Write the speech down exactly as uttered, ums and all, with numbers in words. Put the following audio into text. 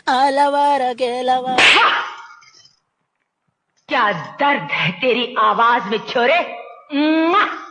आलावारा केलावा। क्या दर्द है तेरी आवाज में छोरे।